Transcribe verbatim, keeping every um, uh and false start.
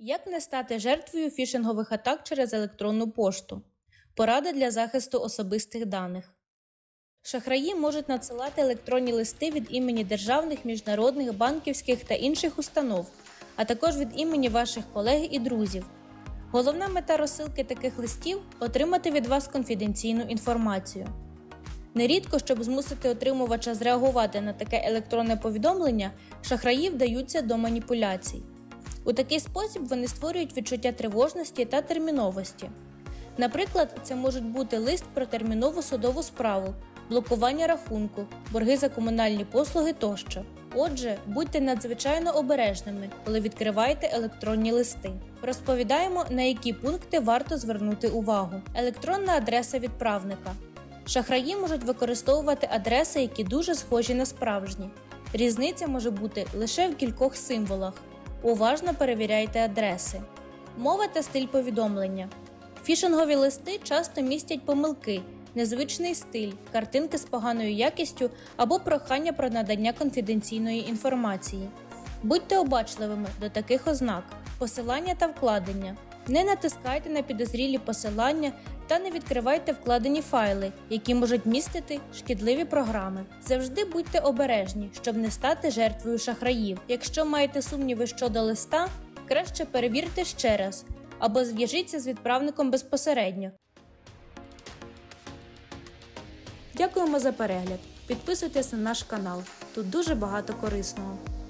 Як не стати жертвою фішингових атак через електронну пошту? Порада для захисту особистих даних. Шахраї можуть надсилати електронні листи від імені державних, міжнародних, банківських та інших установ, а також від імені ваших колег і друзів. Головна мета розсилки таких листів – отримати від вас конфіденційну інформацію. Нерідко, щоб змусити отримувача зреагувати на таке електронне повідомлення, шахраї вдаються до маніпуляцій. У такий спосіб вони створюють відчуття тривожності та терміновості. Наприклад, це можуть бути лист про термінову судову справу, блокування рахунку, борги за комунальні послуги тощо. Отже, будьте надзвичайно обережними, коли відкриваєте електронні листи. Розповідаємо, на які пункти варто звернути увагу. Електронна адреса відправника. Шахраї можуть використовувати адреси, які дуже схожі на справжні. Різниця може бути лише в кількох символах. Уважно перевіряйте адреси. Мова та стиль повідомлення. Фішингові листи часто містять помилки, незвичний стиль, картинки з поганою якістю або прохання про надання конфіденційної інформації. Будьте обачливими до таких ознак. Посилання та вкладення. Не натискайте на підозрілі посилання та не відкривайте вкладені файли, які можуть містити шкідливі програми. Завжди будьте обережні, щоб не стати жертвою шахраїв. Якщо маєте сумніви щодо листа, краще перевірте ще раз або зв'яжіться з відправником безпосередньо. Дякуємо за перегляд. Підписуйтесь на наш канал. Тут дуже багато корисного.